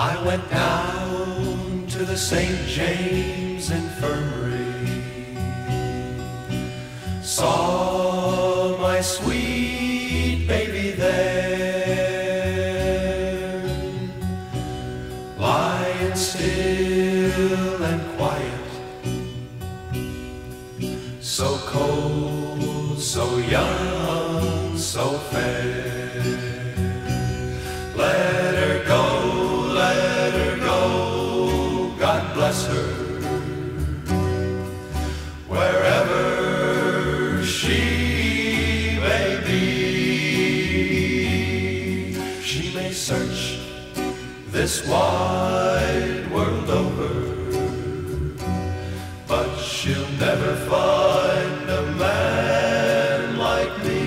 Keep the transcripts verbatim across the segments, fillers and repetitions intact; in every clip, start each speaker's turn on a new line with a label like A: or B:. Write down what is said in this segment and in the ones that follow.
A: I went down to the Saint James Infirmary, saw my sweet baby there, lying still and quiet, so cold, so young, so fair. Let her go, let her go, God bless her, wherever she may be. She may search this wide world over, but she'll never find a man like me.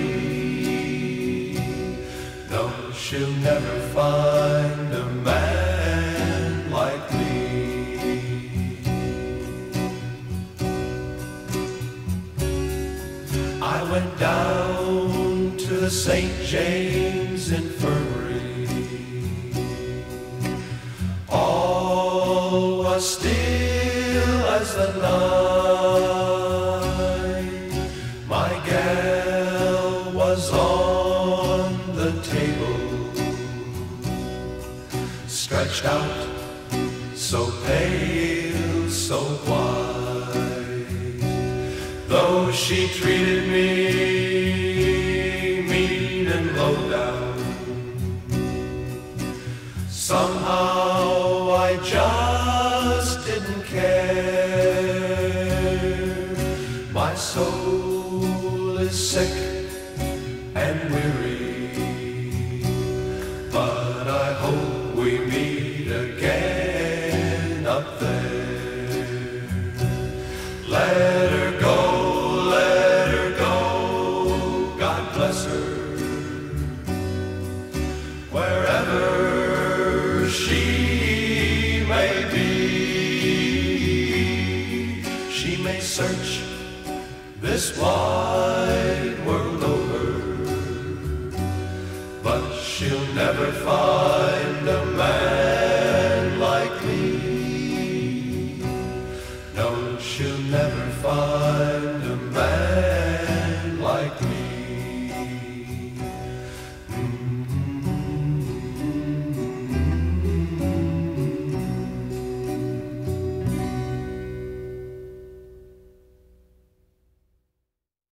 A: No, she'll never find a man like me. I went down to the Saint James Infirmary. All was still as the night. My gal was on the table, stretched out, so pale, so white. Though she treated me mean and low down, somehow I just didn't care. My soul is sick and weary, but I hope we meet again up there. Let her go, let her go, God bless her, wherever she may be. She may search this wide world over, but she'll never find a man like me. No, she'll never find a man